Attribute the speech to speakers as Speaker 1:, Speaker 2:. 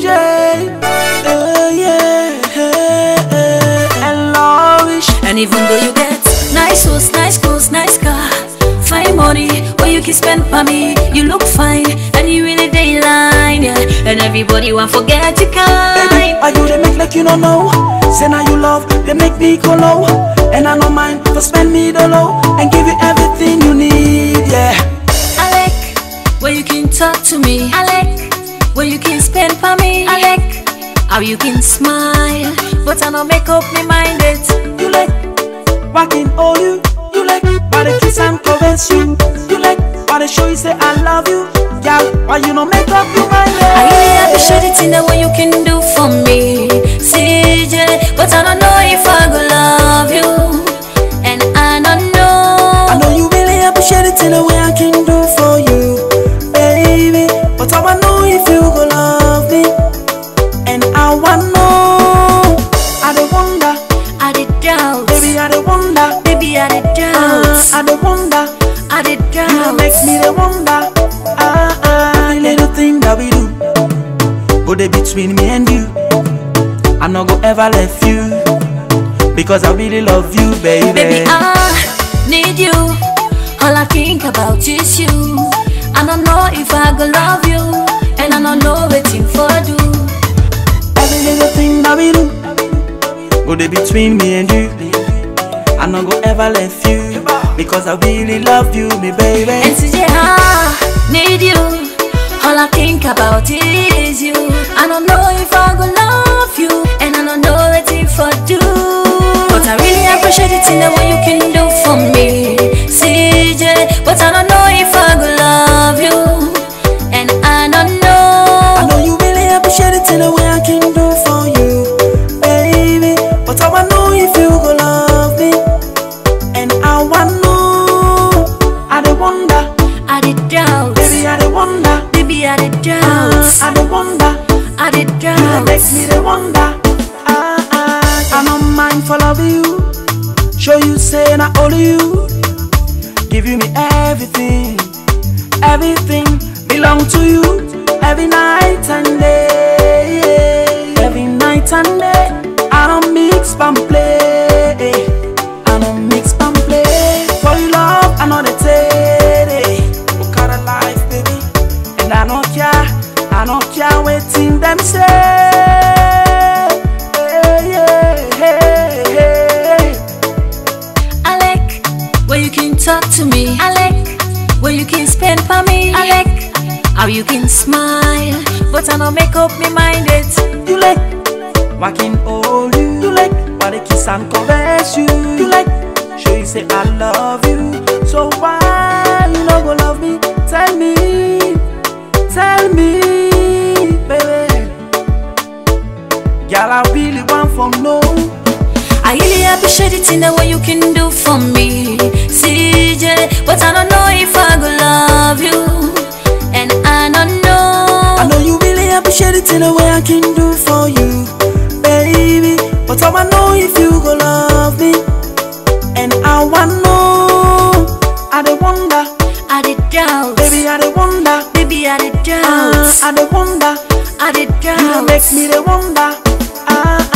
Speaker 1: CJ. Yeah. And lavish.
Speaker 2: And even though you get nice house, nice clothes, nice car, fine money, where you can spend for me, you look fine, and you really dayline, yeah. And everybody want forget you kind.
Speaker 1: Baby, why you they make like you don't know? Say now you love, they make me go low. And I don't mind for spend me the low and give you everything you need, yeah.
Speaker 2: I like where you can talk to me. I like where you can spend for me. I like how you can smile, but I don't make up my mind it.
Speaker 1: You like walking all you. You like why they kiss and caress you. You like why they show you say I love you. Yeah, why you don't make up your mind?
Speaker 2: I really appreciate it in the way you can do for me, CJ. But I don't know if I go love you, and I don't know.
Speaker 1: I know you really appreciate it in the way I can do for you, baby. But I wanna know if you go love me, and I wanna know. I don't wonder,
Speaker 2: I did doubt,
Speaker 1: baby. I don't wonder,
Speaker 2: baby. I did doubt,
Speaker 1: I don't wonder.
Speaker 2: I did doubt.
Speaker 1: You don't make me the wonder. The little thing that we do, go there between me and you. I'm not gonna ever left you, because I really love you, baby.
Speaker 2: Baby, I need you. All I think about is you. I don't know if I go love you, and I don't know waiting for do.
Speaker 1: Every little thing that we do, go there between me and you. I'm not gonna ever left you, because I really love you, me baby.
Speaker 2: And CJ, I need you. All I think about is you. I don't know if I go love you, and I don't know waiting for do. But I really appreciate it in the way you can do for me, CJ. But I don't know if I go love you, and I don't know.
Speaker 1: I know you really appreciate it in the way I can do for you, baby. But I wanna know if you go love me, and I wanna know. I don't wonder,
Speaker 2: I did doubt,
Speaker 1: baby. I don't wonder,
Speaker 2: baby. I did doubt,
Speaker 1: I don't wonder.
Speaker 2: I did
Speaker 1: You
Speaker 2: doubt.
Speaker 1: make me the wonder. I don't mind for love you. Show you say not only you. Give you me everything. Everything belong to you. Every night and day. Every night and day. I don't mix and play. I don't mix and play. For you love, I know they take. What kind of life, baby? And I don't care. I don't care waiting them say.
Speaker 2: I like where you can talk to me. I like where you can spend for me. I like how you can smile, but I don't make up my mind it.
Speaker 1: You like walking all you. You like why they kiss and caress you. You like show you say I love you. So why you not gonna love me? Tell me, baby. Girl, I really want from no.
Speaker 2: I really appreciate it in the way you can do for me, CJ. But I don't know if I go love you, and I don't know.
Speaker 1: I know you really appreciate it in the way I can do for you, baby. But I wanna know if you go love me, and I wanna know. I don't wonder,
Speaker 2: I did doubt,
Speaker 1: baby. I don't wonder,
Speaker 2: baby. I did doubt,
Speaker 1: I don't wonder.
Speaker 2: I did doubt.
Speaker 1: You don't make me the wonder.